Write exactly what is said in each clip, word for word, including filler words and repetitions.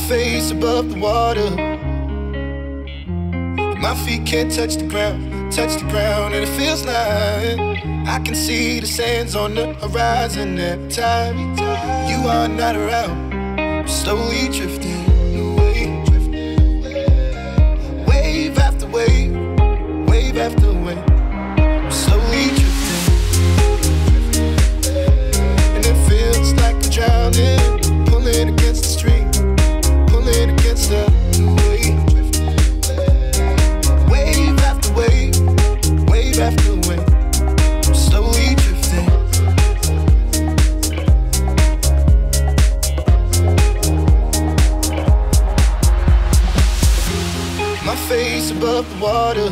face above the water. My feet can't touch the ground, touch the ground, and it feels like I can see the sands on the horizon every time you are not around. I'm slowly drifting away, wave after wave, wave after wave. I'm slowly drifting, and it feels like I'm drowning, pulling against the stream, pulling against the wave. Wave after wave, wave after wave. I'm slowly drifting. My face above the water.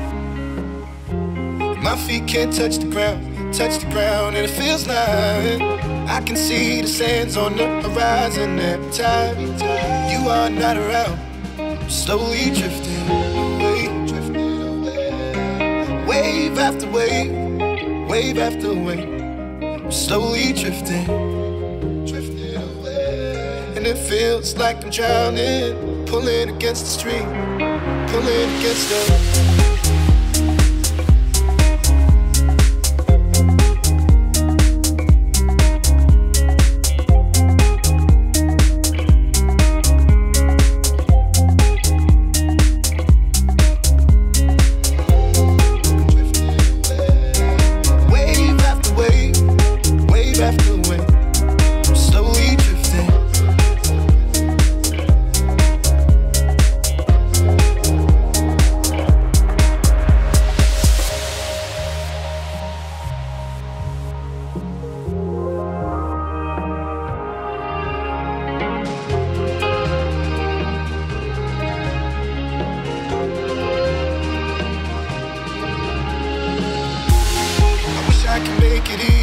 My feet can't touch the ground, touch the ground, and it feels like I can see the sands on the horizon every time you are not around. I'm slowly drifting away, drifting away. Wave after wave, wave after wave. I'm slowly drifting, drifting away. And it feels like I'm drowning, pulling against the stream, pulling against the. I can make it easy.